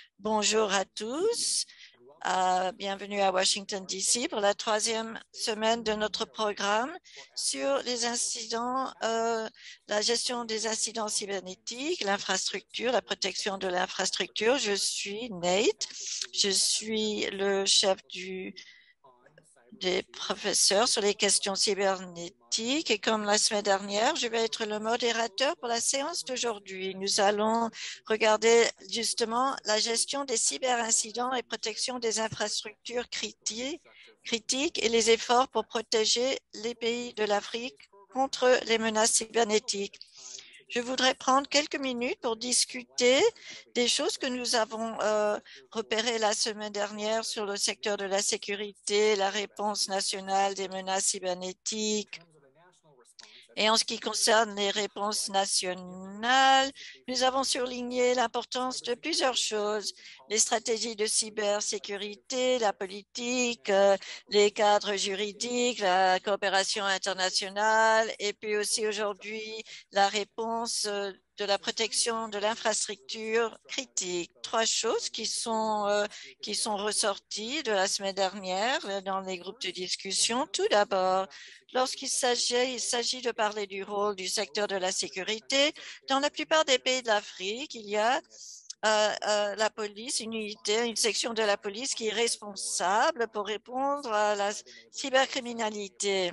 Bonjour à tous. Bienvenue à Washington, D.C. pour la troisième semaine de notre programme sur les incidents, la gestion des incidents cybernétiques, l'infrastructure, la protection de l'infrastructure. Je suis Nate. Je suis le chef des professeurs sur les questions cybernétiques et comme la semaine dernière, je vais être le modérateur pour la séance d'aujourd'hui. Nous allons regarder justement la gestion des cyberincidents et protection des infrastructures critiques et les efforts pour protéger les pays de l'Afrique contre les menaces cybernétiques. Je voudrais prendre quelques minutes pour discuter des choses que nous avons repérées la semaine dernière sur le secteur de la sécurité, la réponse nationale des menaces cybernétiques. Et en ce qui concerne les réponses nationales, nous avons surligné l'importance de plusieurs choses, les stratégies de cybersécurité, la politique, les cadres juridiques, la coopération internationale et puis aussi aujourd'hui la réponse de la protection de l'infrastructure critique. Trois choses qui sont ressorties de la semaine dernière dans les groupes de discussion. Tout d'abord, lorsqu'il s'agit de parler du rôle du secteur de la sécurité, dans la plupart des pays de l'Afrique, il y a la police, une unité, une section de la police qui est responsable pour répondre à la cybercriminalité.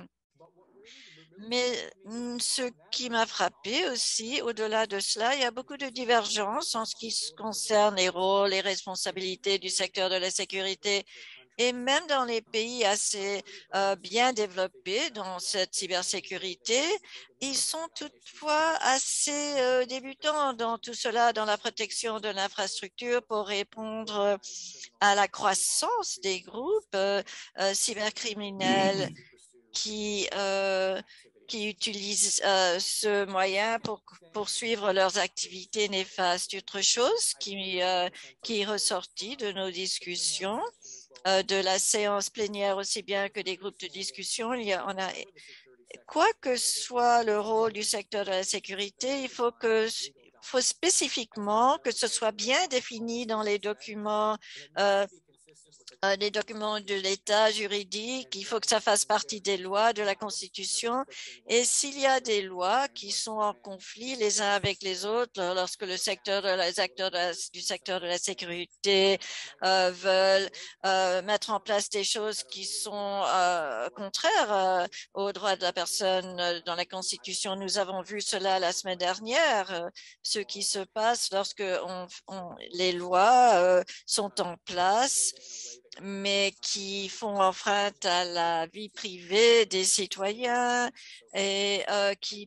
Mais ce qui m'a frappé aussi, au-delà de cela, il y a beaucoup de divergences en ce qui concerne les rôles et responsabilités du secteur de la sécurité. Et même dans les pays assez bien développés dans cette cybersécurité, ils sont toutefois assez débutants dans tout cela, dans la protection de l'infrastructure pour répondre à la croissance des groupes cybercriminels qui utilisent ce moyen pour poursuivre leurs activités néfastes. Autre chose qui est ressortie de nos discussions, de la séance plénière aussi bien que des groupes de discussion, quoi que soit le rôle du secteur de la sécurité, il faut spécifiquement que ce soit bien défini dans les documents de l'État juridique, il faut que ça fasse partie des lois de la Constitution. Et s'il y a des lois qui sont en conflit les uns avec les autres, lorsque les acteurs du secteur de la sécurité veulent mettre en place des choses qui sont contraires aux droits de la personne dans la Constitution, nous avons vu cela la semaine dernière, ce qui se passe lorsque les lois sont en place mais qui font enfreinte à la vie privée des citoyens et qui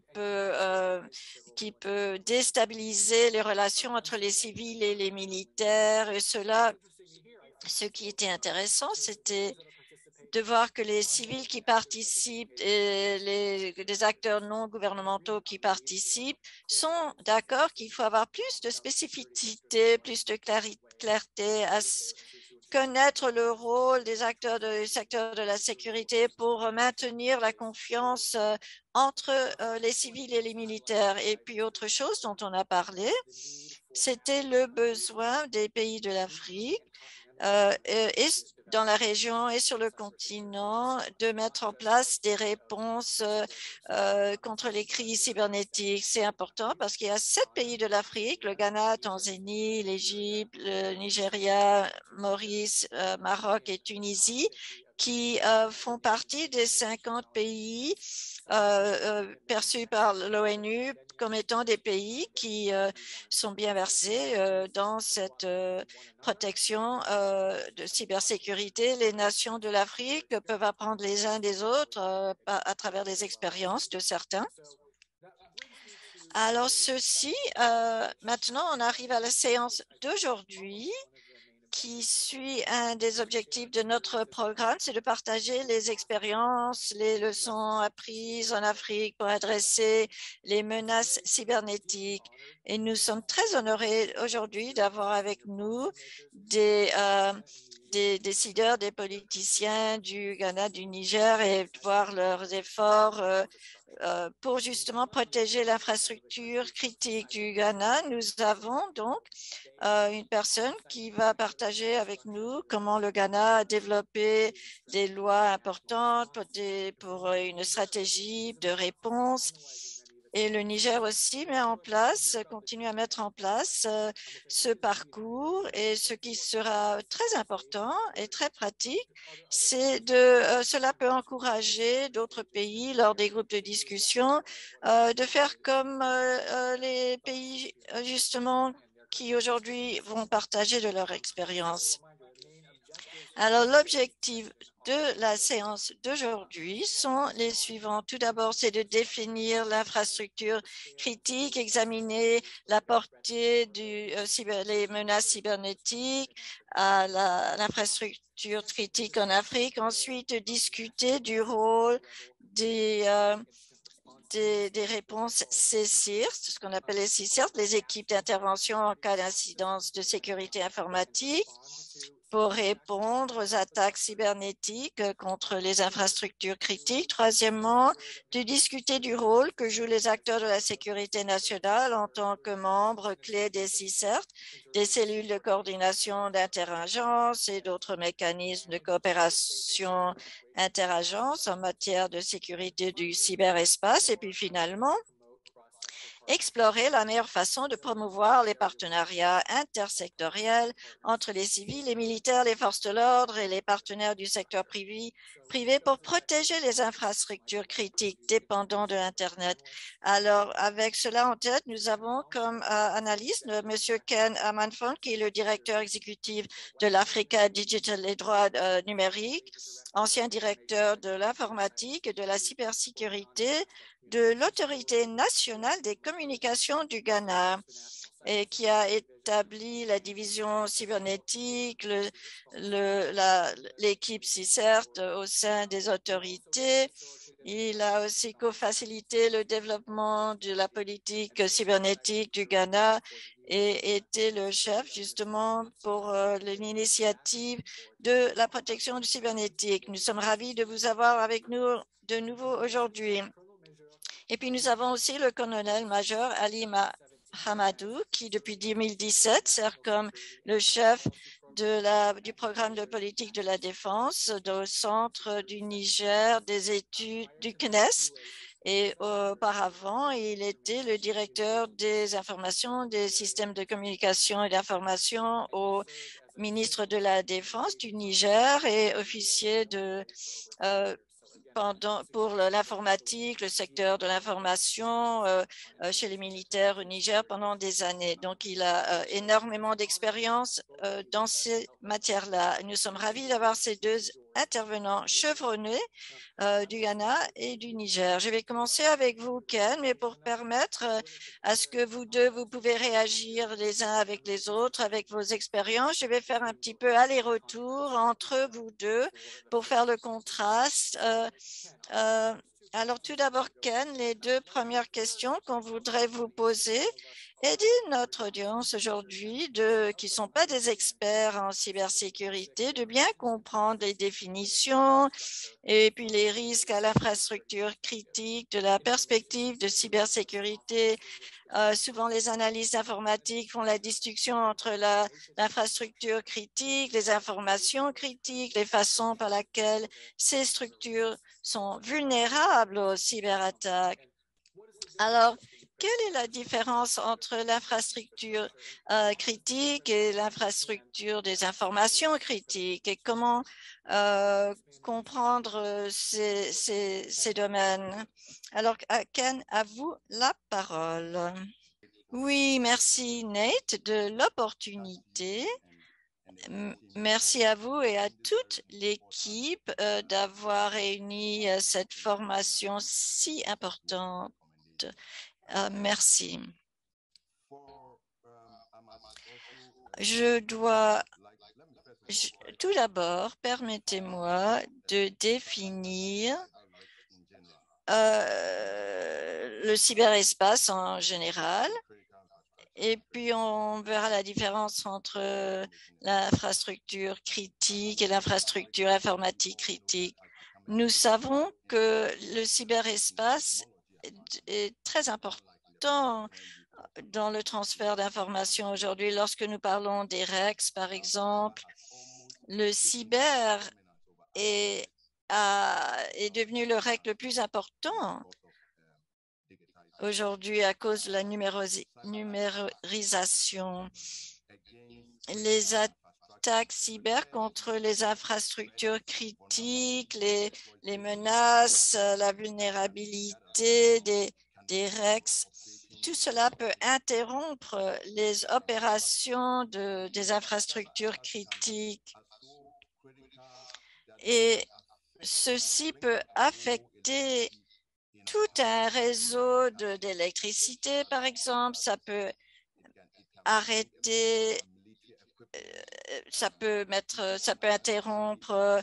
peut déstabiliser les relations entre les civils et les militaires. Et cela, ce qui était intéressant, c'était de voir que les civils qui participent et les acteurs non gouvernementaux qui participent sont d'accord qu'il faut avoir plus de spécificité, plus de clarté à connaître le rôle des acteurs du secteur de la sécurité pour maintenir la confiance entre les civils et les militaires. Et puis, autre chose dont on a parlé, c'était le besoin des pays de l'Afrique et dans la région et sur le continent de mettre en place des réponses contre les crises cybernétiques. C'est important parce qu'il y a 7 pays de l'Afrique, le Ghana, Tanzanie, l'Égypte, le Nigeria, Maurice, Maroc et Tunisie, qui font partie des 50 pays perçus par l'ONU comme étant des pays qui sont bien versés dans cette protection de cybersécurité. Les nations de l'Afrique peuvent apprendre les uns des autres à travers les expériences de certains. Alors, maintenant, on arrive à la séance d'aujourd'hui qui suit un des objectifs de notre programme, c'est de partager les expériences, les leçons apprises en Afrique pour adresser les menaces cybernétiques. Et nous sommes très honorés aujourd'hui d'avoir avec nous des décideurs, des politiciens du Ghana, du Niger et de voir leurs efforts pour justement protéger l'infrastructure critique du Ghana. Nous avons donc une personne qui va partager avec nous comment le Ghana a développé des lois importantes pour une stratégie de réponse. Et le Niger aussi met en place, continue à mettre en place ce parcours. Et ce qui sera très important et très pratique, c'est cela peut encourager d'autres pays lors des groupes de discussion de faire comme les pays justement qui aujourd'hui vont partager de leur expérience. Alors, l'objectif de la séance d'aujourd'hui sont les suivants. Tout d'abord, c'est de définir l'infrastructure critique, examiner la portée les menaces cybernétiques à l'infrastructure critique en Afrique. Ensuite, discuter du rôle des réponses CSIRT, ce qu'on appelle les CSIRT, les équipes d'intervention en cas d'incidence de sécurité informatique, pour répondre aux attaques cybernétiques contre les infrastructures critiques. Troisièmement, de discuter du rôle que jouent les acteurs de la sécurité nationale en tant que membres clés des CICERT, des cellules de coordination d'interagences et d'autres mécanismes de coopération interagences en matière de sécurité du cyberespace. Et puis finalement, explorer la meilleure façon de promouvoir les partenariats intersectoriels entre les civils, les militaires, les forces de l'ordre et les partenaires du secteur privé pour protéger les infrastructures critiques dépendant de l'Internet. Alors, avec cela en tête, nous avons comme analyste M. Ken Amanfon, qui est le directeur exécutif de l'Africa Digital et droits numériques, ancien directeur de l'informatique et de la cybersécurité de l'Autorité nationale des communications du Ghana et qui a établi la division cybernétique, l'équipe CICERT au sein des autorités. Il a aussi co-facilité le développement de la politique cybernétique du Ghana et était le chef justement pour l'initiative de la protection du cybernétique. Nous sommes ravis de vous avoir avec nous de nouveau aujourd'hui. Et puis, nous avons aussi le colonel-major Ali Hamadou, qui depuis 2017 sert comme le chef du programme de politique de la défense au centre du Niger des études du CNES. Et auparavant, il était le directeur des informations, des systèmes de communication et d'information au ministre de la Défense du Niger et officier pour l'informatique, le secteur de l'information chez les militaires au Niger pendant des années. Donc, il a énormément d'expérience dans ces matières-là. Nous sommes ravis d'avoir ces deux intervenants chevronnés du Ghana et du Niger. Je vais commencer avec vous, Ken, mais pour permettre à ce que vous deux, vous pouvez réagir les uns avec les autres, avec vos expériences, je vais faire un petit peu aller-retour entre vous deux pour faire le contraste. Alors, tout d'abord, Ken, les deux premières questions qu'on voudrait vous poser. Aider notre audience aujourd'hui, qui ne sont pas des experts en cybersécurité, de bien comprendre les définitions et puis les risques à l'infrastructure critique de la perspective de cybersécurité. Souvent, les analystes informatiques font la distinction entre l'infrastructure critique, les informations critiques, les façons par lesquelles ces structures sont vulnérables aux cyberattaques. Alors, quelle est la différence entre l'infrastructure critique et l'infrastructure des informations critiques et comment comprendre ces domaines? Alors, Ken, à vous la parole. Oui, merci Nate de l'opportunité. Merci à vous et à toute l'équipe d'avoir réuni cette formation si importante. Merci. Tout d'abord, permettez-moi de définir le cyberespace en général. Et puis, on verra la différence entre l'infrastructure critique et l'infrastructure informatique critique. Nous savons que le cyberespace est très important dans le transfert d'informations aujourd'hui. Lorsque nous parlons des REX, par exemple, le cyber est devenu le REC le plus important aujourd'hui à cause de la numérisation. Les attaques cyber contre les infrastructures critiques, les menaces, la vulnérabilité des REX, tout cela peut interrompre les opérations des infrastructures critiques. Et ceci peut affecter tout un réseau d'électricité, par exemple. Ça peut arrêter, ça peut interrompre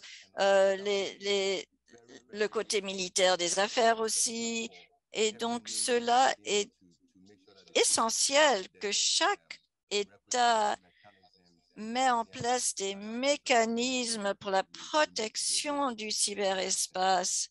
le côté militaire des affaires aussi. Et donc, cela est essentiel que chaque État met en place des mécanismes pour la protection du cyberespace.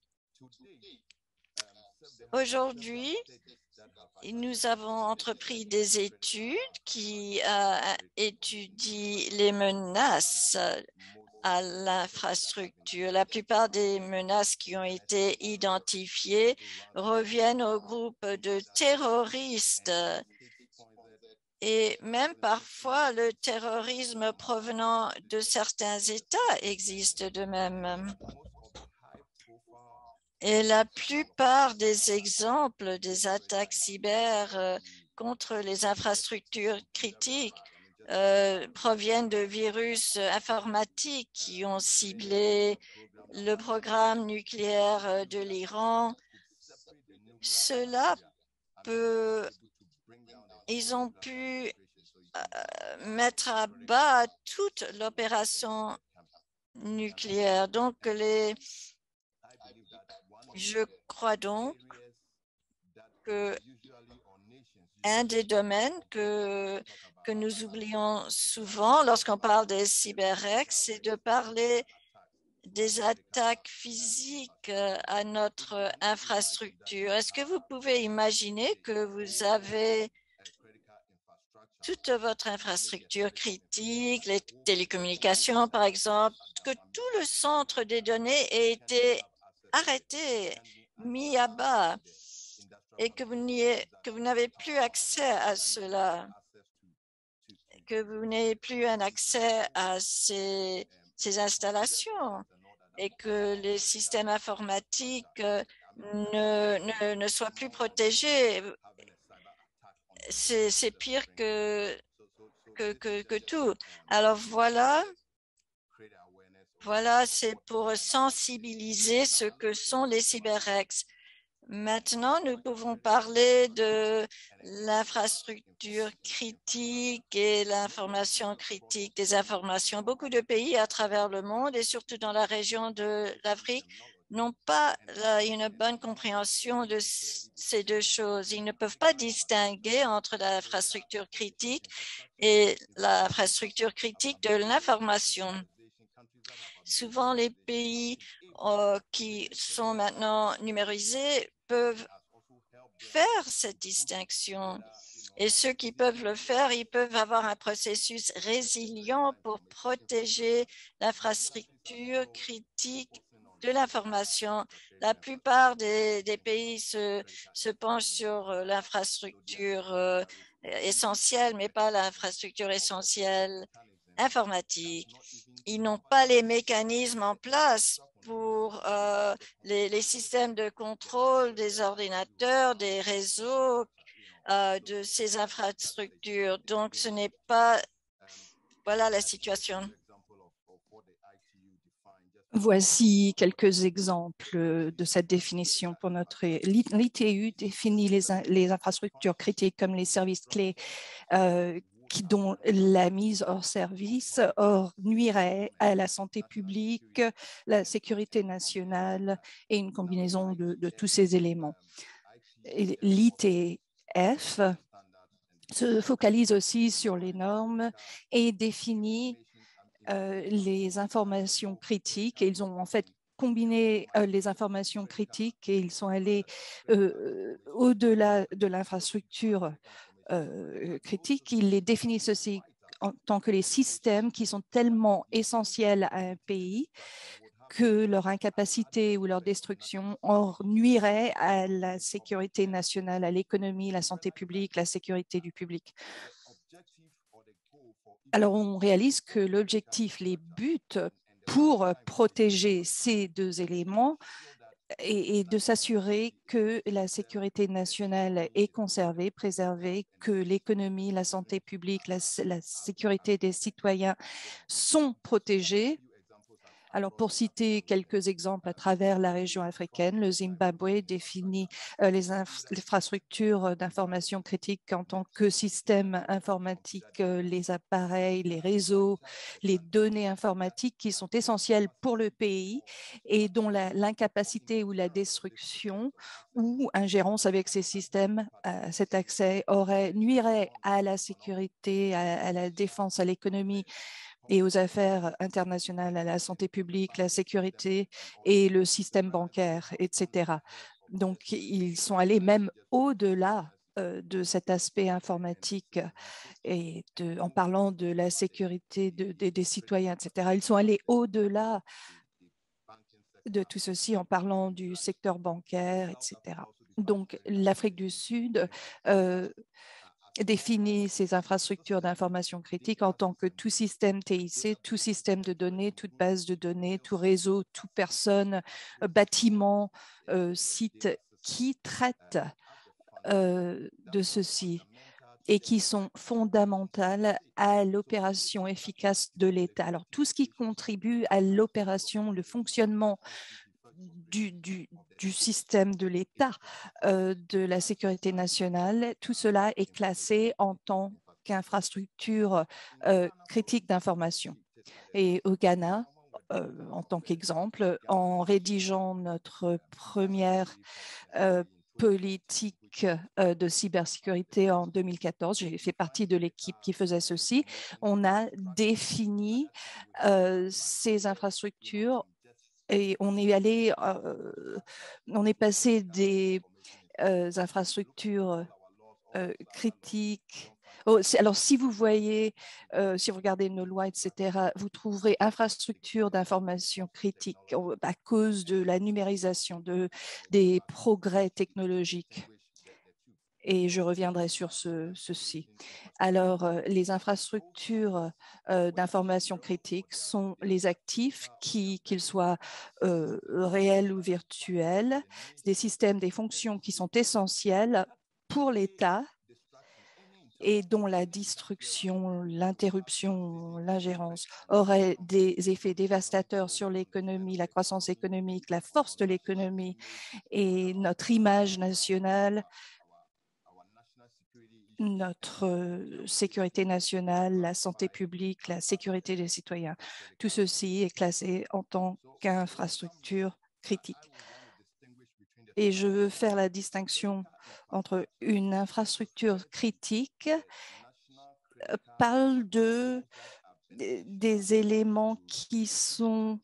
Aujourd'hui, nous avons entrepris des études qui étudient les menaces à l'infrastructure. La plupart des menaces qui ont été identifiées reviennent au groupe de terroristes. Et même parfois, le terrorisme provenant de certains États existe de même. Et la plupart des exemples des attaques cyber contre les infrastructures critiques proviennent de virus informatiques qui ont ciblé le programme nucléaire de l'Iran. Ils ont pu mettre à bas toute l'opération nucléaire. Donc, je crois donc que un des domaines que nous oublions souvent lorsqu'on parle des cyber-REX, c'est de parler des attaques physiques à notre infrastructure. Est-ce que vous pouvez imaginer que vous avez toute votre infrastructure critique, les télécommunications par exemple, que tout le centre des données ait été arrêté, mis à bas et que vous n'avez plus accès à cela, que vous n'ayez plus un accès à ces installations et que les systèmes informatiques ne soient plus protégés. C'est pire que tout. Alors voilà, c'est pour sensibiliser ce que sont les cyber-REX. Maintenant, nous pouvons parler de l'infrastructure critique et l'information critique des informations. Beaucoup de pays à travers le monde et surtout dans la région de l'Afrique n'ont pas une bonne compréhension de ces deux choses. Ils ne peuvent pas distinguer entre l'infrastructure critique et l'infrastructure critique de l'information. Souvent, les pays qui sont maintenant numérisés peuvent faire cette distinction. Et ceux qui peuvent le faire, ils peuvent avoir un processus résilient pour protéger l'infrastructure critique de l'information. La plupart des pays se penchent sur l'infrastructure essentielle, mais pas l'infrastructure essentielle informatique. Ils n'ont pas les mécanismes en place pour les systèmes de contrôle des ordinateurs, des réseaux, de ces infrastructures. Donc, ce n'est pas… Voilà la situation. Voici quelques exemples de cette définition pour notre… L'ITU définit les infrastructures critiques comme les services clés dont la mise hors service nuirait à la santé publique, la sécurité nationale et une combinaison de tous ces éléments. L'ITF se focalise aussi sur les normes et définit les informations critiques. Et ils ont en fait combiner les informations critiques et ils sont allés au-delà de l'infrastructure critique. Ils les définissent aussi en tant que les systèmes qui sont tellement essentiels à un pays que leur incapacité ou leur destruction en nuirait à la sécurité nationale, à l'économie, la santé publique, la sécurité du public. Alors, on réalise que l'objectif, les buts pour protéger ces deux éléments et de s'assurer que la sécurité nationale est conservée, préservée, que l'économie, la santé publique, la sécurité des citoyens sont protégés. Alors, pour citer quelques exemples à travers la région africaine, le Zimbabwe définit les infrastructures d'information critique en tant que système informatique, les appareils, les réseaux, les données informatiques qui sont essentielles pour le pays et dont l'incapacité ou la destruction ou ingérence avec ces systèmes, cet accès nuirait à la sécurité, à la défense, à l'économie et aux affaires internationales, à la santé publique, la sécurité et le système bancaire, etc. Donc, ils sont allés même au-delà de cet aspect informatique et en parlant de la sécurité des citoyens, etc. Ils sont allés au-delà de tout ceci en parlant du secteur bancaire, etc. Donc, l'Afrique du Sud définit ces infrastructures d'information critique en tant que tout système TIC, tout système de données, toute base de données, tout réseau, toute personne, bâtiment, site qui traite de ceci et qui sont fondamentales à l'opération efficace de l'État. Alors, tout ce qui contribue à l'opération, le fonctionnement du système de l'État, de la sécurité nationale, tout cela est classé en tant qu'infrastructure critique d'information. Et au Ghana, en tant qu'exemple, en rédigeant notre première politique de cybersécurité en 2014. J'ai fait partie de l'équipe qui faisait ceci. On a défini ces infrastructures et on est passé des infrastructures critiques. Oh, alors, si vous voyez, si vous regardez nos lois, etc., vous trouverez infrastructures d'information critique à cause de la numérisation, des progrès technologiques. Et je reviendrai sur ceci. Alors, les infrastructures d'information critique sont les actifs, qu'ils soient réels ou virtuels, des systèmes, des fonctions qui sont essentielles pour l'État et dont la destruction, l'interruption, l'ingérence auraient des effets dévastateurs sur l'économie, la croissance économique, la force de l'économie et notre image nationale, notre sécurité nationale, la santé publique, la sécurité des citoyens. Tout ceci est classé en tant qu'infrastructure critique. Et je veux faire la distinction entre une infrastructure critique parle des éléments qui sont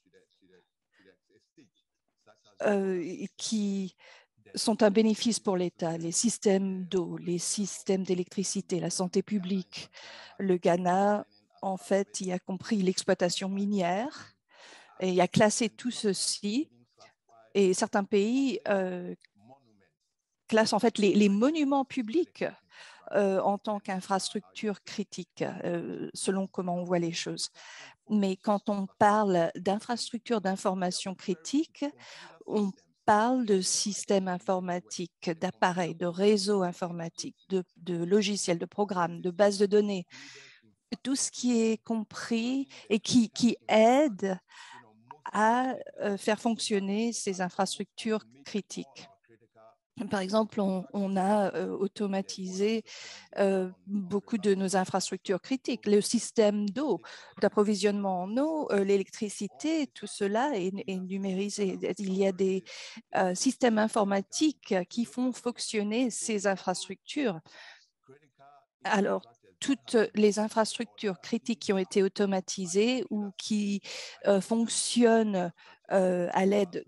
un bénéfice pour l'État, les systèmes d'eau, les systèmes d'électricité, la santé publique. Le Ghana, en fait, y a compris l'exploitation minière et y a classé tout ceci. Et certains pays classent en fait les monuments publics en tant qu'infrastructure critique, selon comment on voit les choses. Mais quand on parle d'infrastructure d'information critique, on parle de systèmes informatiques, d'appareils, de réseaux informatiques, de logiciels, de programmes, de bases de données, tout ce qui est compris et qui aide à faire fonctionner ces infrastructures critiques. Par exemple, on a automatisé beaucoup de nos infrastructures critiques, le système d'eau, d'approvisionnement en eau, l'électricité, tout cela est numérisé. Il y a des systèmes informatiques qui font fonctionner ces infrastructures. Alors, toutes les infrastructures critiques qui ont été automatisées ou qui fonctionnent à l'aide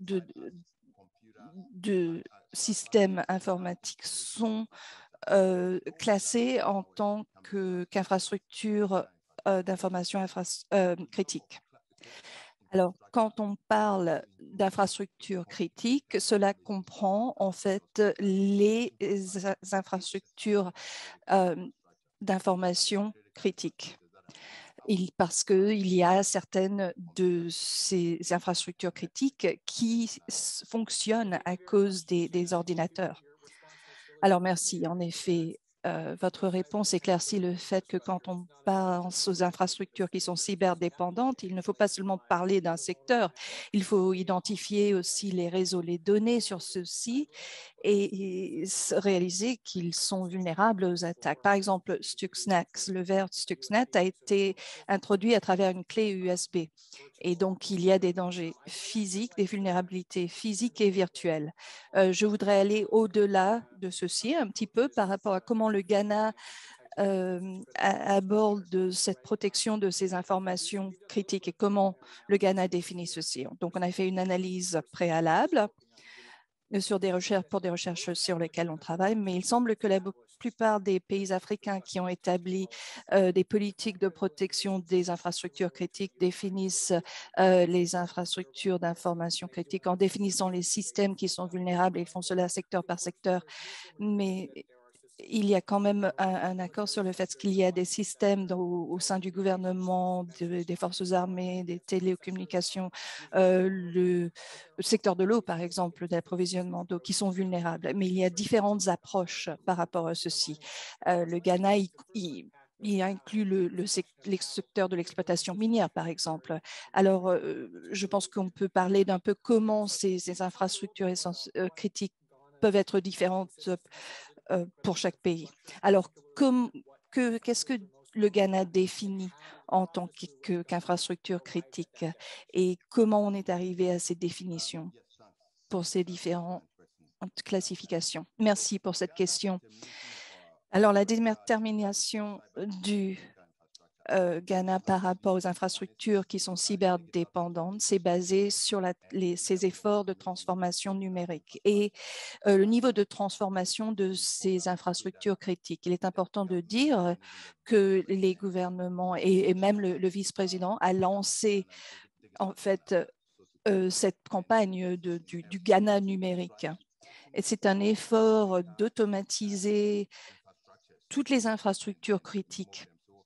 de systèmes informatiques sont classées en tant qu'infrastructures d'information critique. Alors, quand on parle d'infrastructures critiques, cela comprend en fait les infrastructures d'information critiques. Parce qu'il y a certaines de ces infrastructures critiques qui fonctionnent à cause des ordinateurs. Alors, merci. En effet, votre réponse éclaircit le fait que quand on pense aux infrastructures qui sont cyberdépendantes, il ne faut pas seulement parler d'un secteur, il faut identifier aussi les réseaux, les données sur ceux-ci et réaliser qu'ils sont vulnérables aux attaques. Par exemple, Stuxnet, le verre Stuxnet a été introduit à travers une clé USB. Et donc, il y a des dangers physiques, des vulnérabilités physiques et virtuelles. Je voudrais aller au-delà de ceci un petit peu par rapport à comment le Ghana aborde cette protection de ces informations critiques et comment le Ghana définit ceci. Donc, on a fait une analyse préalable pour des recherches sur lesquelles on travaille, mais il semble que la plupart des pays africains qui ont établi des politiques de protection des infrastructures critiques définissent les infrastructures d'information critique en définissant les systèmes qui sont vulnérables et ils font cela secteur par secteur. Mais il y a quand même un accord sur le fait qu'il y a des systèmes au sein du gouvernement, des forces armées, des télécommunications, le secteur de l'eau, par exemple, d'approvisionnement d'eau, qui sont vulnérables. Mais il y a différentes approches par rapport à ceci. Le Ghana, il inclut le secteur de l'exploitation minière, par exemple. Alors, je pense qu'on peut parler d'un peu comment ces infrastructures critiques peuvent être différentes pour chaque pays. Alors, qu'est-ce que le Ghana définit en tant qu'infrastructure critique et comment on est arrivé à ces définitions pour ces différentes classifications? Merci pour cette question. Alors, la détermination du Ghana par rapport aux infrastructures qui sont cyberdépendantes, c'est basé sur ces efforts de transformation numérique et le niveau de transformation de ces infrastructures critiques. Il est important de dire que les gouvernements et même le vice-président a lancé en fait cette campagne du Ghana numérique. Et c'est un effort d'automatiser toutes les infrastructures critiques.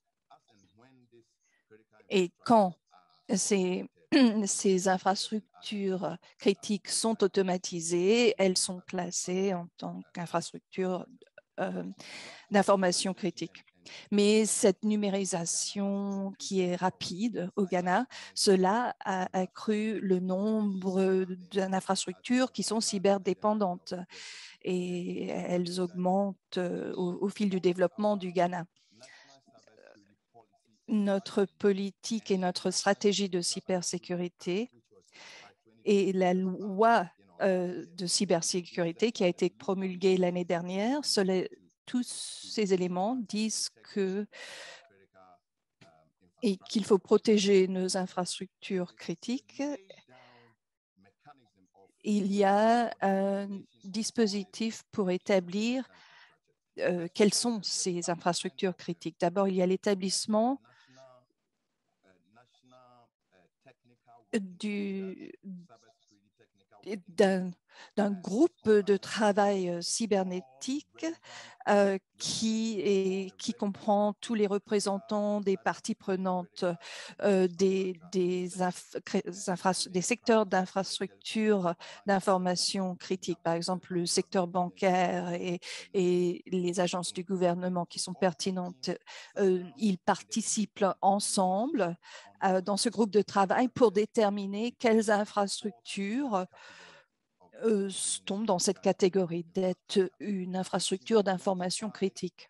Et quand ces infrastructures critiques sont automatisées, elles sont classées en tant qu'infrastructures d'information critique. Mais cette numérisation qui est rapide au Ghana, cela a accru le nombre d'infrastructures qui sont cyberdépendantes et elles augmentent au fil du développement du Ghana. Notre politique et notre stratégie de cybersécurité et la loi de cybersécurité qui a été promulguée l'année dernière, tous ces éléments disent qu'il faut protéger nos infrastructures critiques. Il y a un dispositif pour établir quelles sont ces infrastructures critiques. D'abord, il y a l'établissement d'un groupe de travail cybernétique qui comprend tous les représentants des parties prenantes des secteurs d'infrastructures d'information critiques, par exemple le secteur bancaire et les agences du gouvernement qui sont pertinentes. Ils participent ensemble dans ce groupe de travail pour déterminer quelles infrastructures tombent dans cette catégorie d'être une infrastructure d'information critique.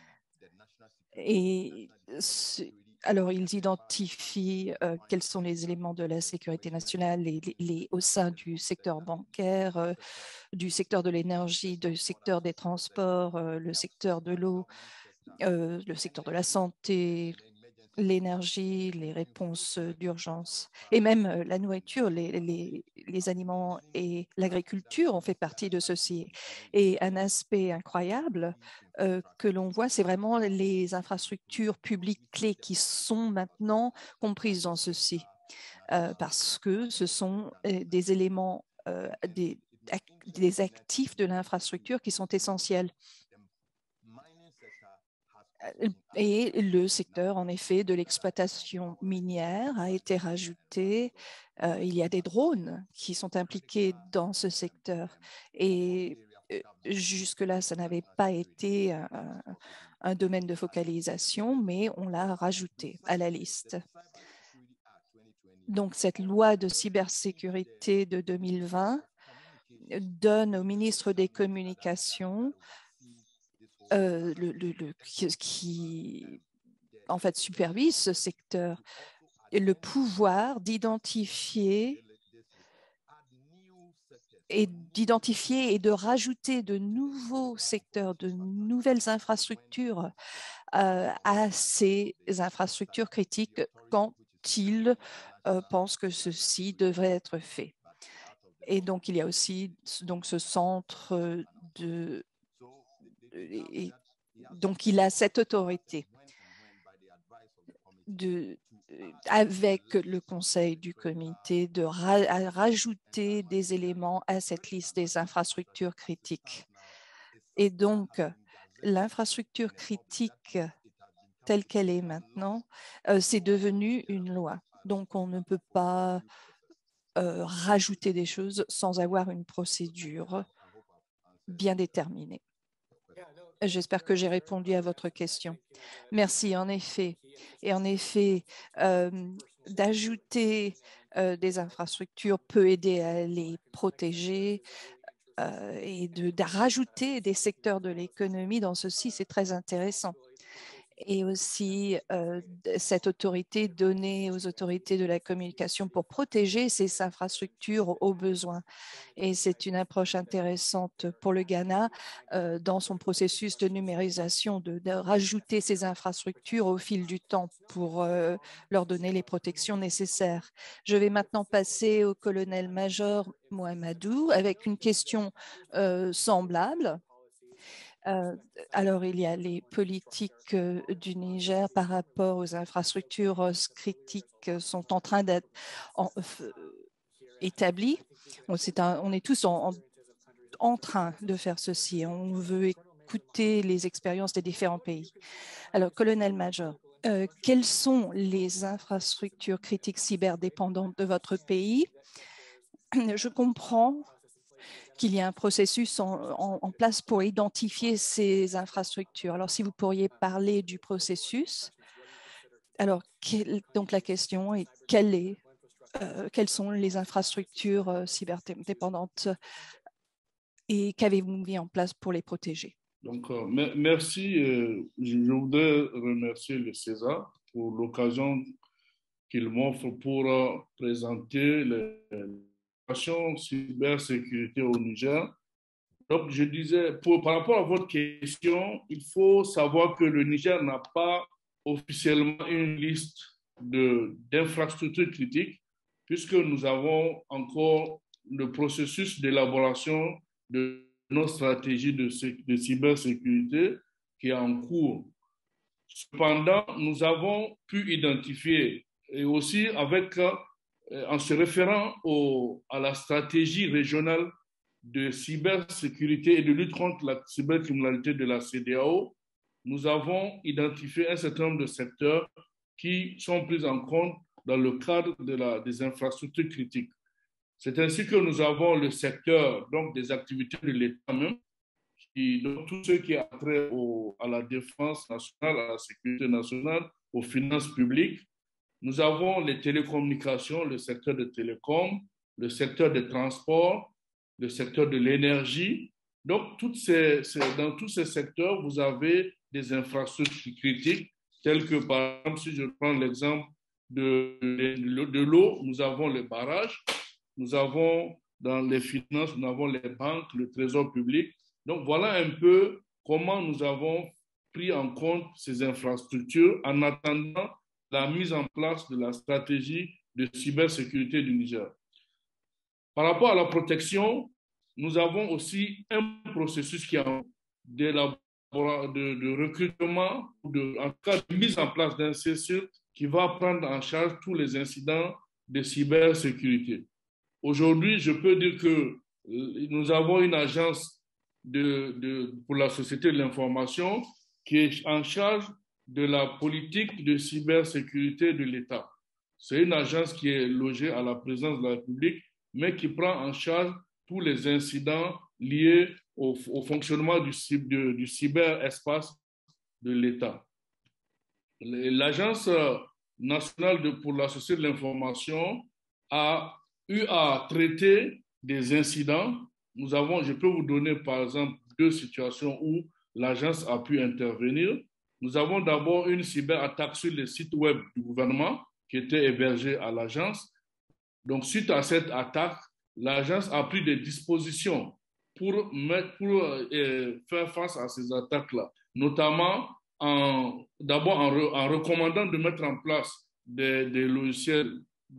Et alors, ils identifient quels sont les éléments de la sécurité nationale au sein du secteur bancaire, du secteur de l'énergie, du secteur des transports, le secteur de l'eau, le secteur de la santé, l'énergie, les réponses d'urgence et même la nourriture, les aliments et l'agriculture ont fait partie de ceci. Et un aspect incroyable que l'on voit, c'est vraiment les infrastructures publiques clés qui sont maintenant comprises dans ceci parce que ce sont des éléments, des actifs de l'infrastructure qui sont essentiels. Et le secteur, en effet, de l'exploitation minière a été rajouté. Il y a des drones qui sont impliqués dans ce secteur. Et jusque-là, ça n'avait pas été un domaine de focalisation, mais on l'a rajouté à la liste. Donc, cette loi de cybersécurité de 2020 donne au ministre des Communications qui en fait supervise ce secteur le pouvoir d'identifier et de rajouter de nouveaux secteurs, de nouvelles infrastructures à ces infrastructures critiques quand il pense que ceci devrait être fait. Et donc, il y a aussi donc, ce centre donc, il a cette autorité avec le conseil du comité de rajouter des éléments à cette liste des infrastructures critiques. Et donc, l'infrastructure critique telle qu'elle est maintenant, c'est devenu une loi. Donc, on ne peut pas rajouter des choses sans avoir une procédure bien déterminée. J'espère que j'ai répondu à votre question. Merci, en effet. Et en effet, d'ajouter des infrastructures peut aider à les protéger et de rajouter des secteurs de l'économie dans ceci, c'est très intéressant. Et aussi cette autorité donnée aux autorités de la communication pour protéger ces infrastructures aux besoins. Et c'est une approche intéressante pour le Ghana dans son processus de numérisation, de rajouter ces infrastructures au fil du temps pour leur donner les protections nécessaires. Je vais maintenant passer au colonel-major Mohamedou avec une question semblable. Alors, il y a les politiques du Niger par rapport aux infrastructures critiques sont en train d'être établies. On est tous en train de faire ceci. On veut écouter les expériences des différents pays. Alors, colonel-major, quelles sont les infrastructures critiques cyberdépendantes de votre pays? Je comprends qu'il y a un processus en place pour identifier ces infrastructures. Alors, si vous pourriez parler du processus, alors, donc la question est quelles sont les infrastructures cyberdépendantes et qu'avez-vous mis en place pour les protéger? Donc, merci. Je voudrais remercier le César pour l'occasion qu'il m'offre pour présenter les cybersécurité au Niger. Donc, je disais, par rapport à votre question, il faut savoir que le Niger n'a pas officiellement une liste d'infrastructures critiques, puisque nous avons encore le processus d'élaboration de nos stratégies de cybersécurité qui est en cours. Cependant, nous avons pu identifier, et aussi en se référant à la stratégie régionale de cybersécurité et de lutte contre la cybercriminalité de la CEDEAO, nous avons identifié un certain nombre de secteurs qui sont pris en compte dans le cadre des infrastructures critiques. C'est ainsi que nous avons le secteur donc, des activités de l'État même, donc tout ce qui a trait à la défense nationale, à la sécurité nationale, aux finances publiques. Nous avons les télécommunications, le secteur de télécom, le secteur des transports, le secteur de l'énergie. Donc, dans tous ces secteurs, vous avez des infrastructures critiques, telles que, par exemple, si je prends l'exemple de l'eau, nous avons les barrages, nous avons dans les finances, nous avons les banques, le trésor public. Donc, voilà un peu comment nous avons pris en compte ces infrastructures en attendant la mise en place de la stratégie de cybersécurité du Niger. Par rapport à la protection, nous avons aussi un processus qui est en de recrutement, en cas de mise en place d'un CSE qui va prendre en charge tous les incidents de cybersécurité. Aujourd'hui, je peux dire que nous avons une agence pour la société de l'information qui est en charge de la politique de cybersécurité de l'État. C'est une agence qui est logée à la présidence de la République, mais qui prend en charge tous les incidents liés au fonctionnement du cyberespace de l'État. L'Agence nationale pour la société de l'information a eu à traiter des incidents. Je peux vous donner par exemple 2 situations où l'agence a pu intervenir. Nous avons d'abord une cyberattaque sur les sites web du gouvernement qui était hébergé à l'agence. Donc, suite à cette attaque, l'agence a pris des dispositions pour faire face à ces attaques-là, notamment d'abord en recommandant de mettre en place des logiciels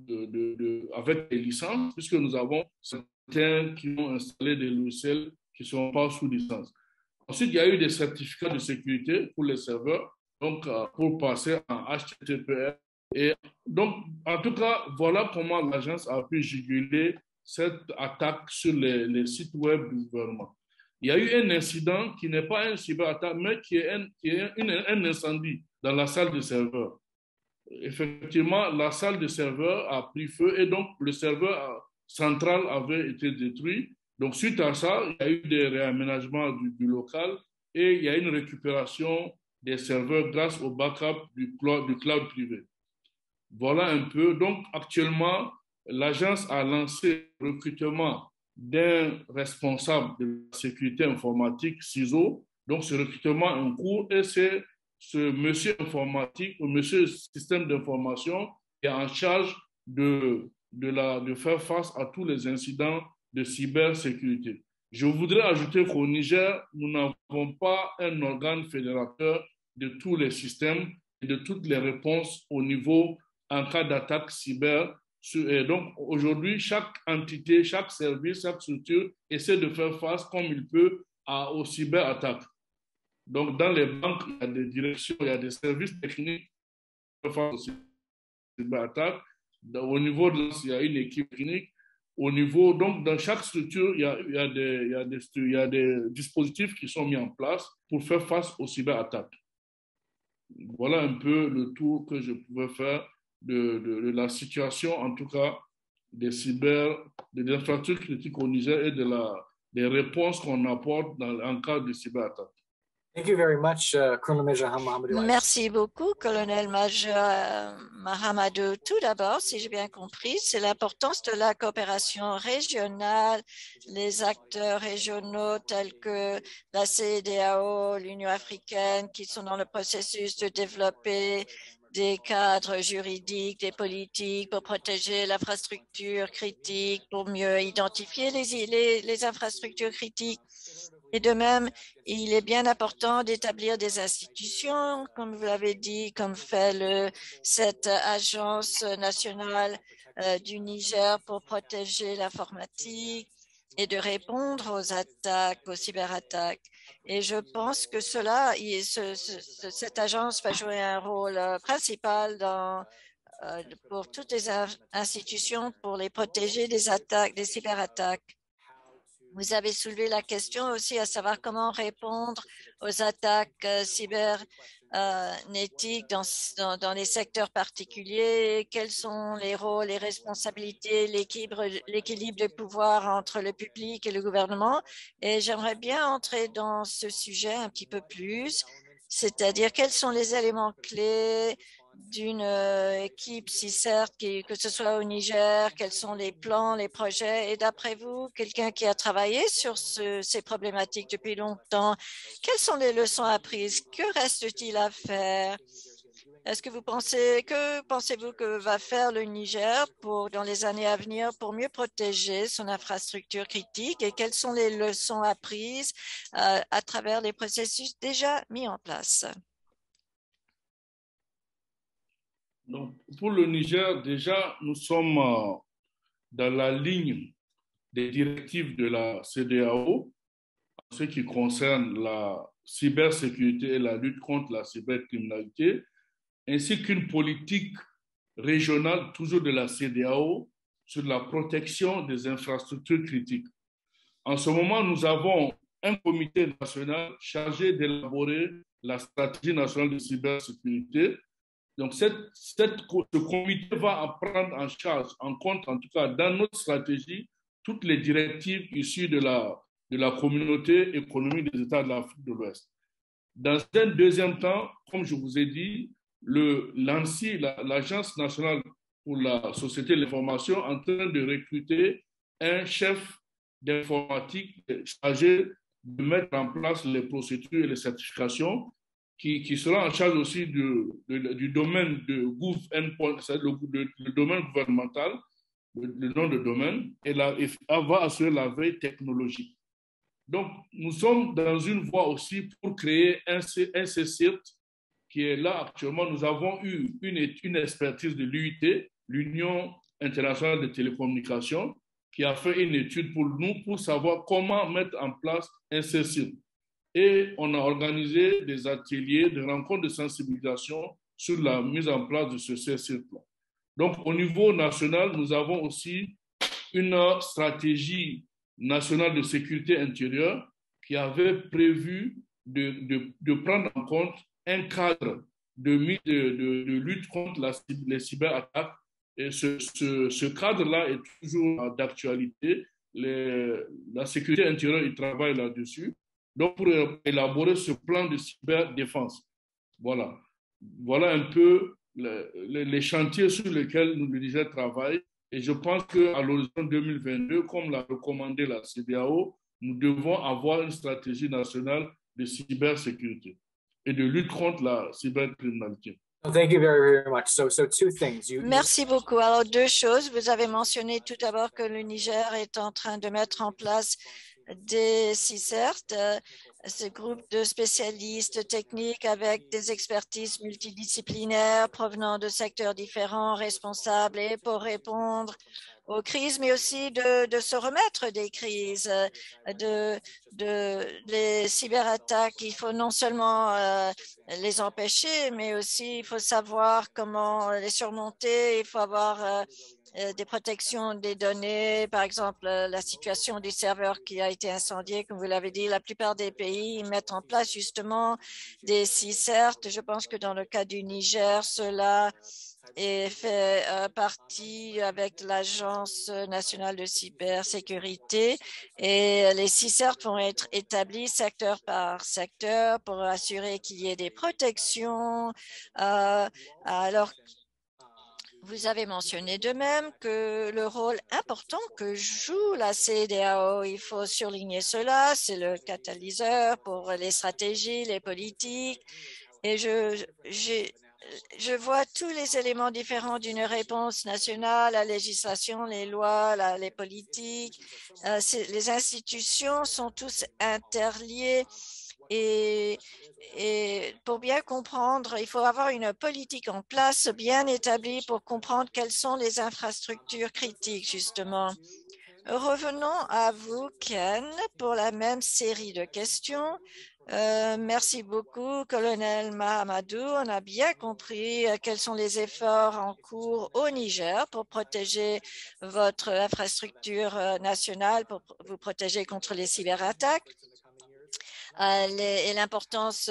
avec des licences, puisque nous avons certains qui ont installé des logiciels qui ne sont pas sous licence. Ensuite, il y a eu des certificats de sécurité pour les serveurs, donc pour passer en HTTPS. Et donc, en tout cas, voilà comment l'agence a pu juguler cette attaque sur les sites web du gouvernement. Il y a eu un incident qui n'est pas un cyberattaque, mais qui est un incendie dans la salle de serveur. Effectivement, la salle de serveur a pris feu et donc le serveur central avait été détruit. Donc, suite à ça, il y a eu des réaménagements du local et il y a une récupération des serveurs grâce au backup du cloud privé. Voilà un peu. Donc, actuellement, l'agence a lancé le recrutement d'un responsable de la sécurité informatique, CISO. Donc, ce recrutement est en cours et c'est ce monsieur informatique ou monsieur système d'information qui est en charge de faire face à tous les incidents de cybersécurité. Je voudrais ajouter qu'au Niger, nous n'avons pas un organe fédérateur de tous les systèmes et de toutes les réponses au niveau en cas d'attaque cyber. Et donc, aujourd'hui, chaque entité, chaque service, chaque structure essaie de faire face comme il peut aux cyberattaques. Donc, dans les banques, il y a des directions, il y a des services techniques qui font face aux cyberattaques. Au niveau de l'ANS, il y a une équipe technique. Au niveau, donc, dans chaque structure, il y a des dispositifs qui sont mis en place pour faire face aux cyberattaques. Voilà un peu le tour que je pouvais faire de la situation, en tout cas, des infrastructures critiques au Niger et des réponses qu'on apporte en cas de cyberattaque. Thank you very much, Colonel Major Mahamadou. Merci beaucoup, colonel-major Mahamadou. Tout d'abord, si j'ai bien compris, c'est l'importance de la coopération régionale, les acteurs régionaux tels que la CEDEAO, l'Union africaine, qui sont dans le processus de développer des cadres juridiques, des politiques pour protéger l'infrastructure critique, pour mieux identifier les infrastructures critiques. Et de même, il est bien important d'établir des institutions, comme vous l'avez dit, comme fait cette agence nationale du Niger pour protéger l'informatique et de répondre aux attaques, aux cyberattaques. Et je pense que cette agence va jouer un rôle principal pour toutes les institutions pour les protéger des attaques, des cyberattaques. Vous avez soulevé la question aussi à savoir comment répondre aux attaques cybernétiques dans les secteurs particuliers, quels sont les rôles, les responsabilités, l'équilibre de pouvoir entre le public et le gouvernement. Et j'aimerais bien entrer dans ce sujet un petit peu plus, c'est-à-dire quels sont les éléments clés d'une équipe CICERT, que ce soit au Niger, quels sont les plans, les projets, et d'après vous, quelqu'un qui a travaillé sur ces problématiques depuis longtemps, quelles sont les leçons apprises? Que reste-t-il à faire? Est-ce que pensez-vous que va faire le Niger dans les années à venir pour mieux protéger son infrastructure critique et quelles sont les leçons apprises à travers les processus déjà mis en place? Donc, pour le Niger, déjà, nous sommes dans la ligne des directives de la CEDEAO en ce qui concerne la cybersécurité et la lutte contre la cybercriminalité, ainsi qu'une politique régionale, toujours de la CEDEAO, sur la protection des infrastructures critiques. En ce moment, nous avons un comité national chargé d'élaborer la stratégie nationale de cybersécurité. Donc, ce comité va prendre en charge, en compte, en tout cas, dans notre stratégie, toutes les directives issues de la communauté économique des États de l'Afrique de l'Ouest. Dans un deuxième temps, comme je vous ai dit, l'ANSSI, l'Agence nationale pour la société de l'information, est en train de recruter un chef d'informatique chargé de mettre en place les procédures et les certifications qui sera en charge aussi du domaine de le domaine gouvernemental, le nom de domaine, et va assurer la veille technologique. Donc, nous sommes dans une voie aussi pour créer un CCIRT qui est là actuellement. Nous avons eu une expertise de l'UIT, l'Union internationale des télécommunications, qui a fait une étude pour nous pour savoir comment mettre en place un CCIRT. Et on a organisé des ateliers, des rencontres de sensibilisation sur la mise en place de ce CCIRT. Donc, au niveau national, nous avons aussi une stratégie nationale de sécurité intérieure qui avait prévu de prendre en compte un cadre de lutte contre les cyberattaques. Et ce cadre-là est toujours d'actualité. La sécurité intérieure, il travaille là-dessus. Donc, pour élaborer ce plan de cyberdéfense. Voilà un peu les chantiers sur lesquels nous, le Niger, travaillons. Et je pense qu'à l'horizon 2022, comme l'a recommandé la CEDEAO, nous devons avoir une stratégie nationale de cybersécurité et de lutte contre la cybercriminalité. Thank you very, very much. So two things. Merci beaucoup. Alors, deux choses. Vous avez mentionné tout d'abord que le Niger est en train de mettre en place des CICERT, ce groupe de spécialistes techniques avec des expertises multidisciplinaires provenant de secteurs différents, responsables et pour répondre aux crises, mais aussi de se remettre des crises, les cyberattaques. Il faut non seulement les empêcher, mais aussi il faut savoir comment les surmonter. Il faut avoir des protections des données, par exemple la situation du serveur qui a été incendié, comme vous l'avez dit. La plupart des pays mettent en place justement des CICERT. Je pense que dans le cas du Niger, cela est fait partie avec l'Agence nationale de cybersécurité et les CICERT vont être établis secteur par secteur pour assurer qu'il y ait des protections. Alors, vous avez mentionné de même que le rôle important que joue la CEDEAO, il faut surligner cela, c'est le catalyseur pour les stratégies, les politiques. Et je vois tous les éléments différents d'une réponse nationale, la législation, les lois, les politiques. Les institutions sont tous interliées. Et pour bien comprendre, il faut avoir une politique en place bien établie pour comprendre quelles sont les infrastructures critiques, justement. Revenons à vous, Ken, pour la même série de questions. Merci beaucoup, colonel Mahamadou. On a bien compris quels sont les efforts en cours au Niger pour protéger votre infrastructure nationale, pour vous protéger contre les cyberattaques. Et l'importance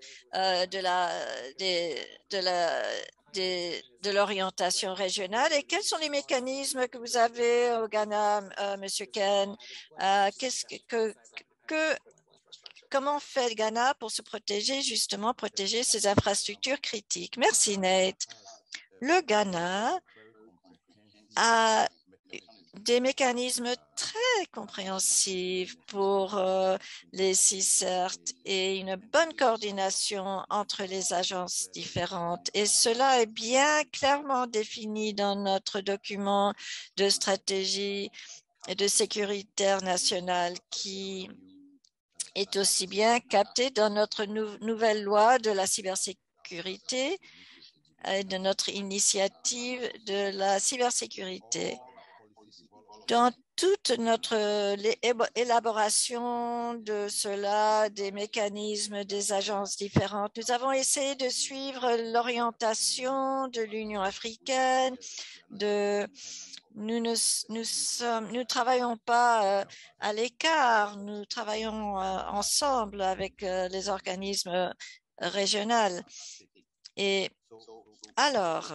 de l'orientation régionale et quels sont les mécanismes que vous avez au Ghana, Monsieur Ken? Comment fait le Ghana pour se protéger, justement, protéger ses infrastructures critiques? Merci, Nate. Le Ghana a des mécanismes très compréhensifs pour les CICERT et une bonne coordination entre les agences différentes. Et cela est bien clairement défini dans notre document de stratégie et de sécurité nationale qui est aussi bien capté dans notre nouvelle loi de la cybersécurité et de notre initiative de la cybersécurité. Dans toute notre élaboration de cela, des mécanismes des agences différentes, nous avons essayé de suivre l'orientation de l'Union africaine. Nous ne travaillons pas à l'écart, nous travaillons ensemble avec les organismes régionaux. Et alors,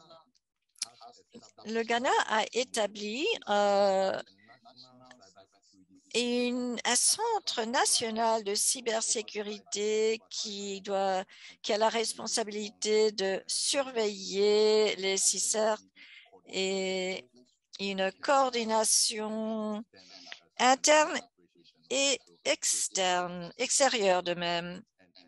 le Ghana a établi un centre national de cybersécurité qui a la responsabilité de surveiller les CICERT et une coordination interne et extérieure de même.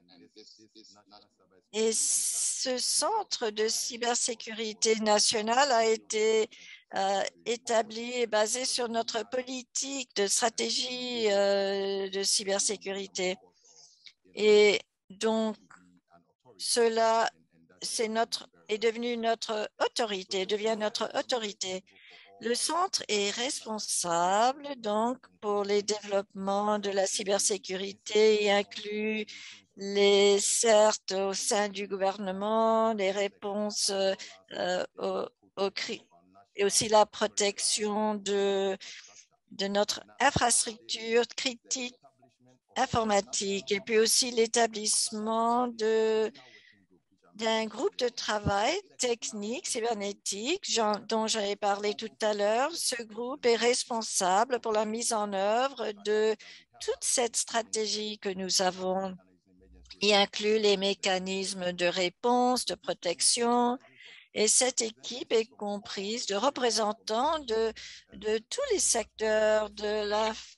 Et ce centre de cybersécurité nationale a été établi et basé sur notre politique de stratégie de cybersécurité. Et donc, cela devient notre autorité. Le centre est responsable donc pour les développements de la cybersécurité et inclut les CERT au sein du gouvernement, les réponses aux crises et aussi la protection de notre infrastructure critique informatique et puis aussi l'établissement d'un groupe de travail technique cybernétique dont j'avais parlé tout à l'heure. Ce groupe est responsable pour la mise en œuvre de toute cette stratégie que nous avons. Il inclut les mécanismes de réponse, de protection, et cette équipe est comprise de représentants de tous les secteurs de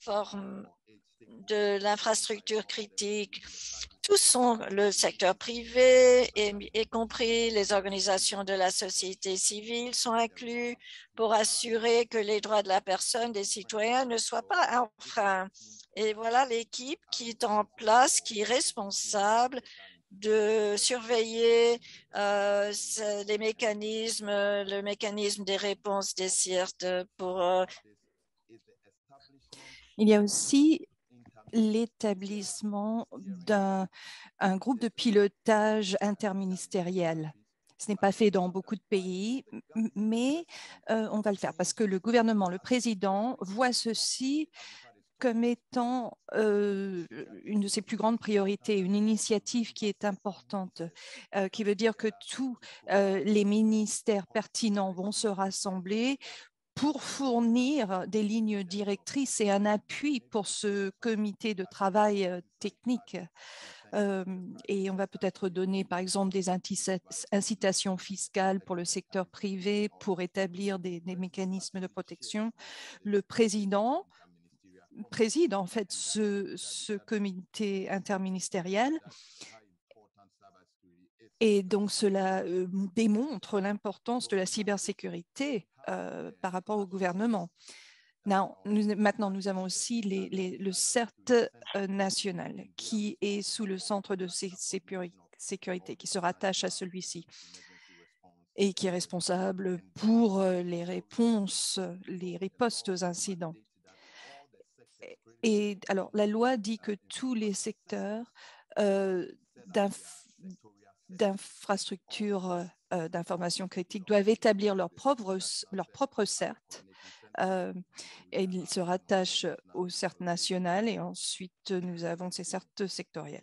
l'infrastructure critique. Tous sont le secteur privé, y compris les organisations de la société civile, sont inclus pour assurer que les droits de la personne des citoyens ne soient pas enfreints. Et voilà l'équipe qui est en place, qui est responsable de surveiller le mécanisme des réponses des CIRT pour... Il y a aussi l'établissement d'un groupe de pilotage interministériel. Ce n'est pas fait dans beaucoup de pays, mais on va le faire parce que le gouvernement, le président, voit ceci comme étant une de ses plus grandes priorités, une initiative qui est importante, qui veut dire que tous les ministères pertinents vont se rassembler pour fournir des lignes directrices et un appui pour ce comité de travail technique. Et on va peut-être donner, par exemple, des incitations fiscales pour le secteur privé pour établir des mécanismes de protection. Le président préside en fait ce comité interministériel. Et donc, cela démontre l'importance de la cybersécurité par rapport au gouvernement. Maintenant, nous avons aussi le CERT national qui est sous le centre de sécurité, qui se rattache à celui-ci et qui est responsable pour les ripostes aux incidents. Et alors, la loi dit que tous les secteurs d'infrastructures d'information critique doivent établir leur propre CERT. Et ils se rattachent au CERT national et ensuite nous avons ces CERT sectoriels.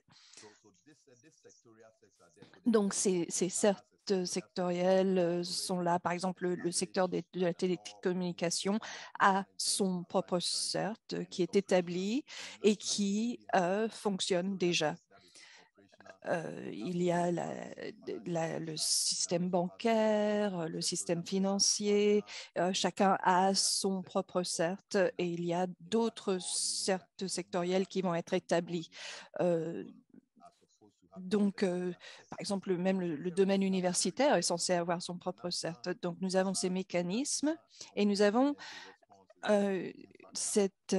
Donc ces CERT sectoriels sont là, par exemple le secteur de la télécommunication a son propre CERT qui est établi et qui fonctionne déjà. Il y a le système bancaire, le système financier, chacun a son propre CERT et il y a d'autres CERT sectoriels qui vont être établis. Donc, par exemple, même le domaine universitaire est censé avoir son propre CERT. Donc, nous avons ces mécanismes et nous avons cette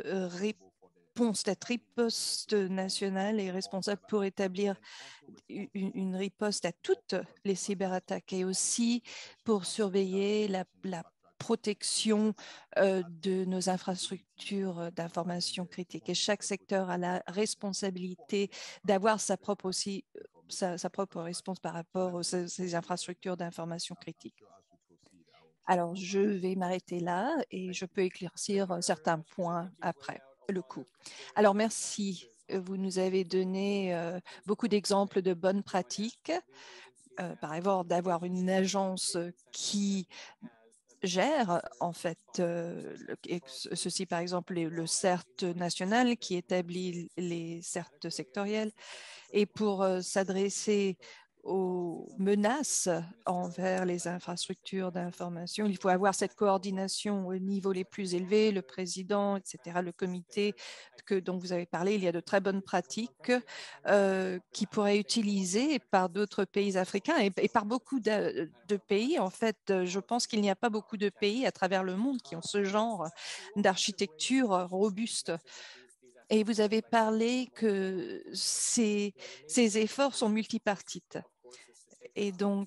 riposte nationale est responsable pour établir une riposte à toutes les cyberattaques et aussi pour surveiller la protection de nos infrastructures d'information critique. Et chaque secteur a la responsabilité d'avoir sa propre réponse par rapport aux ces infrastructures d'information critique. Alors, je vais m'arrêter là et je peux éclaircir certains points après le coup. Alors, merci. Vous nous avez donné beaucoup d'exemples de bonnes pratiques. Par exemple, d'avoir une agence qui gère en fait ceci, par exemple, le CERT national qui établit les CERT sectoriels et pour s'adresser aux menaces envers les infrastructures d'information. Il faut avoir cette coordination au niveau les plus élevés, le président, etc., le comité dont vous avez parlé. Il y a de très bonnes pratiques qui pourraient être utilisées par d'autres pays africains et par beaucoup de pays. En fait, je pense qu'il n'y a pas beaucoup de pays à travers le monde qui ont ce genre d'architecture robuste. Et vous avez parlé que ces efforts sont multipartites. Et donc,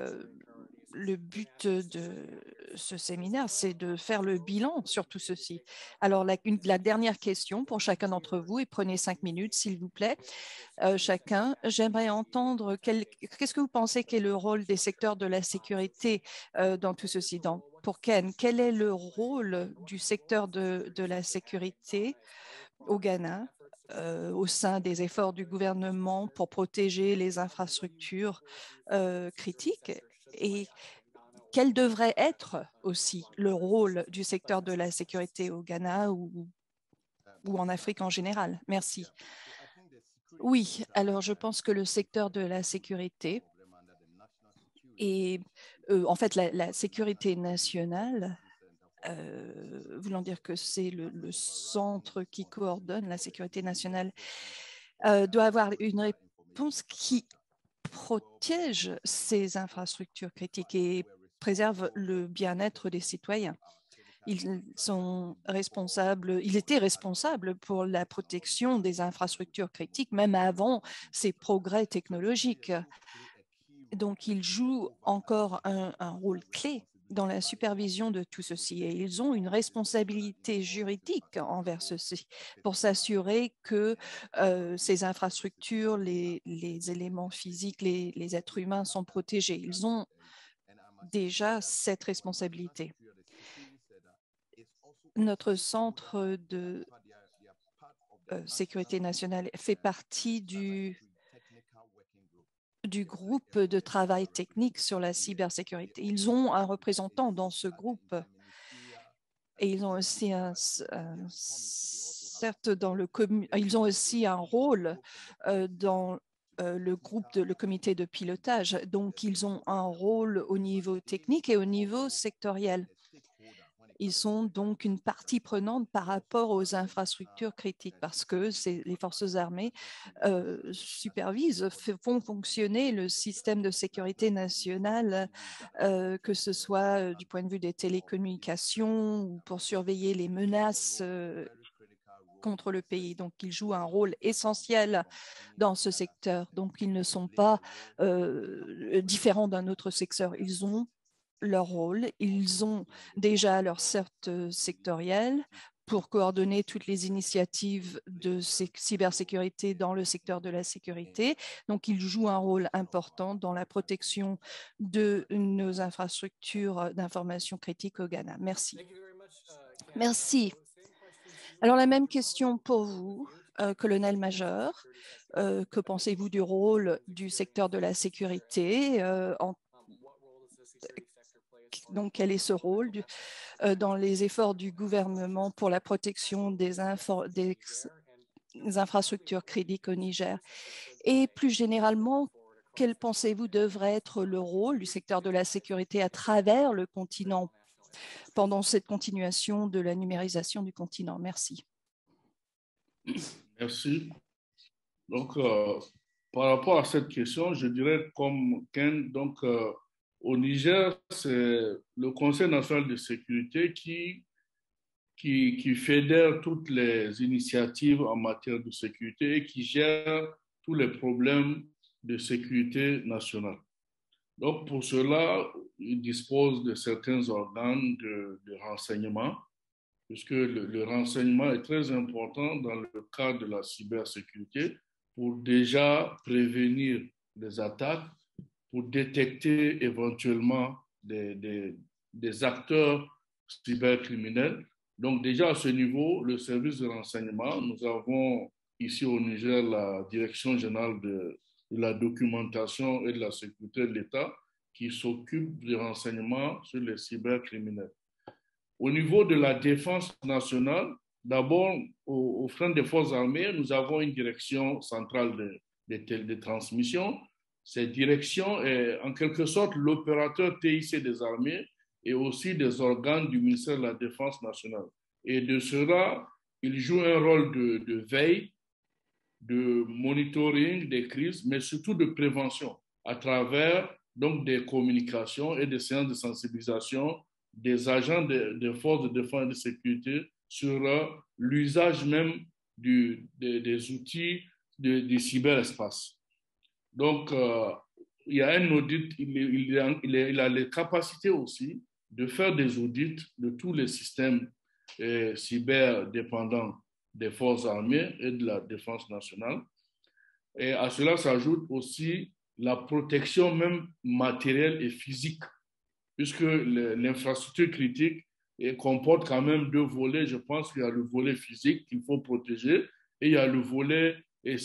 le but de ce séminaire, c'est de faire le bilan sur tout ceci. Alors, la dernière question pour chacun d'entre vous, et prenez 5 minutes, s'il vous plaît, chacun. J'aimerais entendre qu'est-ce que vous pensez qu'est le rôle des secteurs de la sécurité dans tout ceci. Pour Ken, quel est le rôle du secteur de la sécurité au Ghana au sein des efforts du gouvernement pour protéger les infrastructures critiques et quel devrait être aussi le rôle du secteur de la sécurité au Ghana ou en Afrique en général? Merci. Oui, alors je pense que le secteur de la sécurité et en fait la sécurité nationale, voulant dire que c'est le centre qui coordonne la sécurité nationale, doit avoir une réponse qui protège ces infrastructures critiques et préserve le bien-être des citoyens. Ils étaient responsables pour la protection des infrastructures critiques, même avant ces progrès technologiques. Donc, ils jouent encore un rôle clé dans la supervision de tout ceci et ils ont une responsabilité juridique envers ceci pour s'assurer que ces infrastructures, les éléments physiques, les êtres humains sont protégés. Ils ont déjà cette responsabilité. Notre centre de sécurité nationale fait partie du groupe de travail technique sur la cybersécurité. Ils ont un représentant dans ce groupe et ils ont aussi ils ont aussi un rôle dans le comité de pilotage. Donc, ils ont un rôle au niveau technique et au niveau sectoriel. Ils sont donc une partie prenante par rapport aux infrastructures critiques parce que les forces armées supervisent, font fonctionner le système de sécurité nationale, que ce soit du point de vue des télécommunications ou pour surveiller les menaces contre le pays. Donc, ils jouent un rôle essentiel dans ce secteur. Donc, ils ne sont pas différents d'un autre secteur. Ils ont leur rôle. Ils ont déjà leur CERT sectoriel pour coordonner toutes les initiatives de cybersécurité dans le secteur de la sécurité. Donc, ils jouent un rôle important dans la protection de nos infrastructures d'information critique au Ghana. Merci. Merci. Alors, la même question pour vous, colonel-major. Que pensez-vous du rôle du secteur de la sécurité donc, quel est ce rôle dans les efforts du gouvernement pour la protection des infrastructures critiques au Niger? Et plus généralement, quel pensez-vous devrait être le rôle du secteur de la sécurité à travers le continent pendant cette continuation de la numérisation du continent? Merci. Merci. Donc, par rapport à cette question, je dirais comme Ken, donc au Niger, c'est le Conseil national de sécurité qui fédère toutes les initiatives en matière de sécurité et qui gère tous les problèmes de sécurité nationale. Donc, pour cela, il dispose de certains organes de renseignement, puisque le renseignement est très important dans le cadre de la cybersécurité pour déjà prévenir des attaques, pour détecter éventuellement des acteurs cybercriminels. Donc déjà à ce niveau, le service de renseignement, nous avons ici au Niger la Direction générale de la documentation et de la sécurité de l'État qui s'occupe du renseignement sur les cybercriminels. Au niveau de la défense nationale, d'abord, au front des forces armées, nous avons une direction centrale de transmission. Cette direction est en quelque sorte l'opérateur TIC des armées et aussi des organes du ministère de la Défense nationale. Et de cela, il joue un rôle de veille, de monitoring des crises, mais surtout de prévention à travers donc des communications et des séances de sensibilisation des agents des forces de défense et de sécurité sur l'usage même des outils du cyberespace. Donc, il y a un audit, il a les capacités aussi de faire des audits de tous les systèmes cyberdépendants des forces armées et de la défense nationale. Et à cela s'ajoute aussi la protection même matérielle et physique, puisque l'infrastructure critique comporte quand même deux volets. Je pense qu'il y a le volet physique qu'il faut protéger et il y a le volet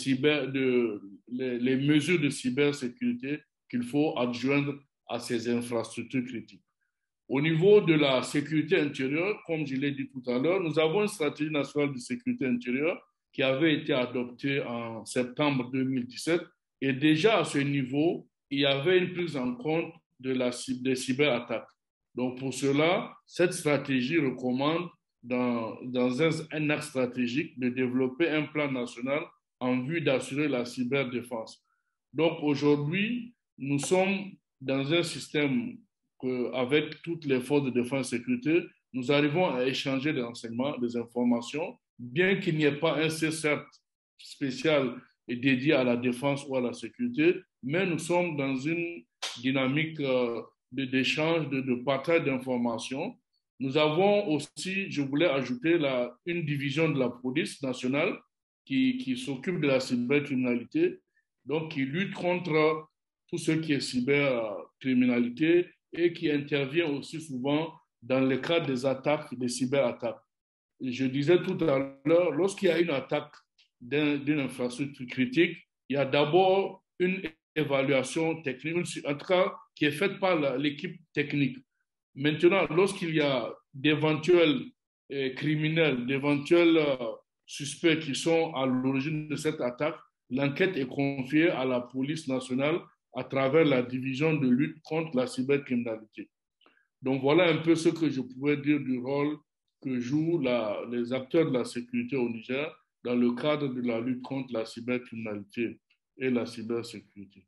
les mesures de cybersécurité qu'il faut adjoindre à ces infrastructures critiques. Au niveau de la sécurité intérieure, comme je l'ai dit tout à l'heure, nous avons une stratégie nationale de sécurité intérieure qui avait été adoptée en septembre 2017. Et déjà à ce niveau, il y avait une prise en compte des cyberattaques. Donc pour cela, cette stratégie recommande dans un axe stratégique de développer un plan national en vue d'assurer la cyberdéfense. Donc aujourd'hui, nous sommes dans un système avec toutes les forces de défense et de sécurité, nous arrivons à échanger des renseignements, des informations, bien qu'il n'y ait pas un CERT spécial et dédié à la défense ou à la sécurité, mais nous sommes dans une dynamique d'échange, de partage d'informations. Nous avons aussi, je voulais ajouter, une division de la police nationale qui s'occupe de la cybercriminalité, donc qui lutte contre tout ce qui est cybercriminalité et qui intervient aussi souvent dans le cadre des attaques, des cyberattaques. Et je disais tout à l'heure, lorsqu'il y a une attaque d'une infrastructure critique, il y a d'abord une évaluation technique, en tout cas qui est faite par l'équipe technique. Maintenant, lorsqu'il y a d'éventuels criminels, d'éventuels suspects qui sont à l'origine de cette attaque, l'enquête est confiée à la police nationale à travers la division de lutte contre la cybercriminalité. Donc voilà un peu ce que je pouvais dire du rôle que jouent les acteurs de la sécurité au Niger dans le cadre de la lutte contre la cybercriminalité et la cybersécurité.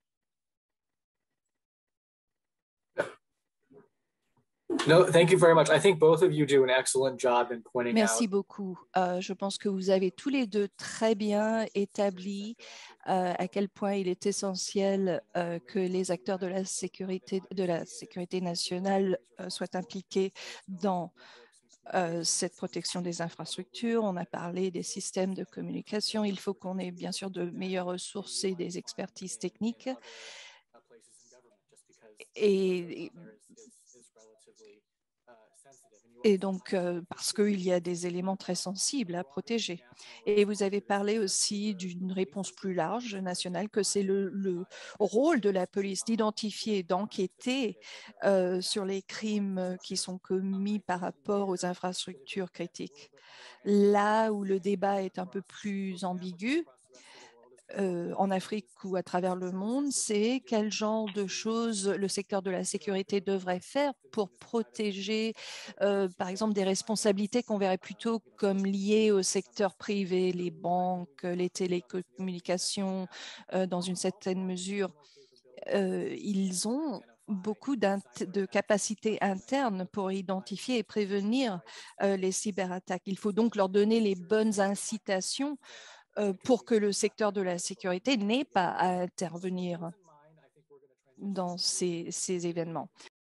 No, thank you very much. I think both of you do an excellent job in pointing Merci out. beaucoup. Je pense que vous avez tous les deux très bien établi à quel point il est essentiel que les acteurs de la sécurité nationale soient impliqués dans cette protection des infrastructures. On a parlé des systèmes de communication. Il faut qu'on ait bien sûr de meilleures ressources et des expertises techniques. Et Et donc, parce qu'il y a des éléments très sensibles à protéger. Et vous avez parlé aussi d'une réponse plus large nationale, que c'est le rôle de la police d'identifier, d'enquêter sur les crimes qui sont commis par rapport aux infrastructures critiques. Là où le débat est un peu plus ambigu, en Afrique ou à travers le monde, c'est quel genre de choses le secteur de la sécurité devrait faire pour protéger, par exemple, des responsabilités qu'on verrait plutôt comme liées au secteur privé, les banques, les télécommunications, dans une certaine mesure. Ils ont beaucoup de capacités internes pour identifier et prévenir les cyberattaques. Il faut donc leur donner les bonnes incitations pour que le secteur de la sécurité n'ait pas à intervenir dans ces événements.